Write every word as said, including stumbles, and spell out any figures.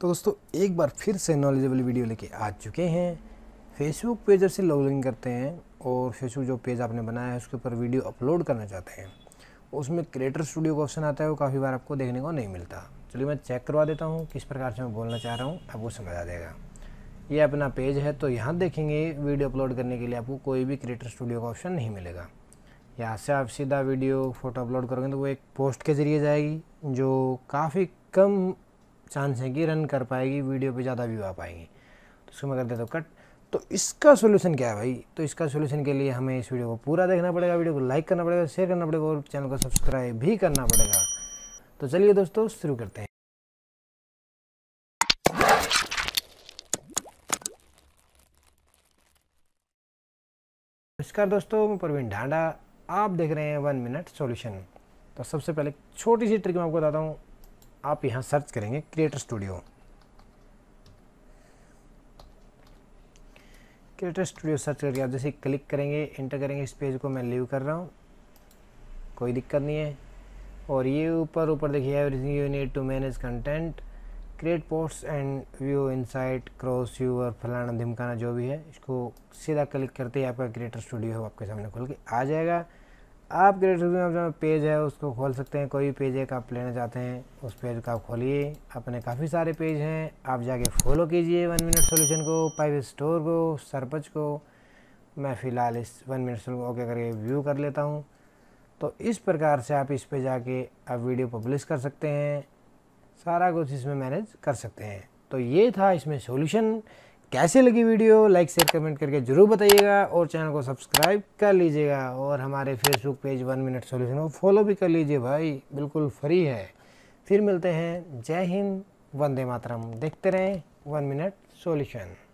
तो दोस्तों एक बार फिर से नॉलेजेबल वीडियो लेके आ चुके हैं। फेसबुक पेज से लॉगिन करते हैं और फेसबुक जो पेज आपने बनाया है उसके ऊपर वीडियो अपलोड करना चाहते हैं। उसमें क्रिएटर स्टूडियो का ऑप्शन आता है, वो काफ़ी बार आपको देखने को नहीं मिलता। चलिए मैं चेक करवा देता हूँ किस प्रकार से मैं बोलना चाह रहा हूँ, आपको समझ आ जाएगा। ये अपना पेज है, तो यहाँ देखेंगे वीडियो अपलोड करने के लिए आपको कोई भी क्रिएटर स्टूडियो का ऑप्शन नहीं मिलेगा। यहाँ से आप सीधा वीडियो फोटो अपलोड करोगे तो वो एक पोस्ट के ज़रिए जाएगी, जो काफ़ी कम चांस है कि रन कर पाएगी, वीडियो पे ज़्यादा व्यू आ पाएंगी। तो इसको मैं कर देता हूँ कट। तो इसका सोल्यूशन क्या है भाई? तो इसका सोल्यूशन के लिए हमें इस वीडियो को पूरा देखना पड़ेगा, वीडियो को लाइक करना पड़ेगा, शेयर करना पड़ेगा और चैनल को सब्सक्राइब भी करना पड़ेगा। तो चलिए दोस्तों शुरू करते हैं। नमस्कार दोस्तों, मैं प्रवीण ढांडा, आप देख रहे हैं वन मिनट सॉल्यूशन। तो सबसे पहले छोटी सी ट्रिक मैं आपको बताता हूँ। आप यहाँ सर्च करेंगे Creator Studio. Creator Studio search करके आप जैसे क्लिक करेंगे, इंटर करेंगे, इस पेज को मैं लीव कर रहा हूँ, कोई दिक्कत नहीं है। और ये ऊपर ऊपर देखिए, everything you need to manage content, create post and view insight cross view और फलाना धिमकाना जो भी है, इसको सीधा क्लिक करते ही आपका क्रिएटर स्टूडियो आपके सामने खुल के आ जाएगा। आप क्रिएटर स्टूडियो में जो पेज है उसको खोल सकते हैं। कोई भी पेज एक आप लेना चाहते हैं उस पेज का आप खोलिए। अपने काफ़ी सारे पेज हैं, आप जाके फॉलो कीजिए वन मिनट सॉल्यूशन को, पाइव स्टोर को, सरपंच को। मैं फ़िलहाल इस वन मिनट सॉल्यूशन ओके करके व्यू कर लेता हूँ। तो इस प्रकार से आप इस पे जाके आप वीडियो पब्लिश कर सकते हैं, सारा कुछ इसमें मैनेज कर सकते हैं। तो ये था इसमें सॉल्यूशन। कैसे लगी वीडियो लाइक शेयर कमेंट करके ज़रूर बताइएगा और चैनल को सब्सक्राइब कर लीजिएगा और हमारे Facebook page One Minute Solution को फॉलो भी कर लीजिए भाई, बिल्कुल फ्री है। फिर मिलते हैं। जय हिंद, वंदे मातरम। देखते रहें वन मिनट सॉल्यूशन।